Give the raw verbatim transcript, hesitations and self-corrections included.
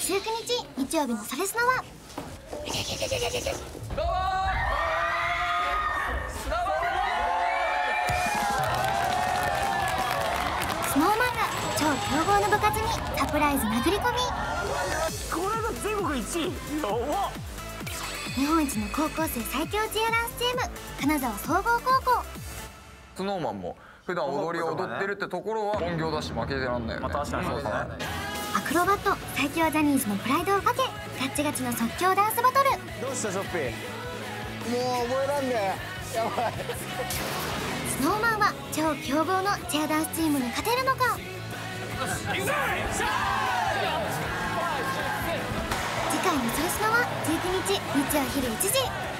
じゅうくにち日曜日のそれスノはスノーマンが超強豪の部活にサプライズ殴り込み。 これが全国いちい、やばっ。 日本一の高校生最強チアダンスチーム金沢総合高校。 スノーマンも普段踊りを踊ってるってところは本業だし負けてらんないよね。 まあ確かにそうですね。 アクロバット最強ジャニーズのプライドをかけガッチガチの即興ダンスバトル。 どうしたショッピー、もう覚えらんねえ、やばい。 スノーマンは超強豪のチアダンスチームに勝てるのか。次回の「それスノ」はじゅうくにち日曜昼いちじ。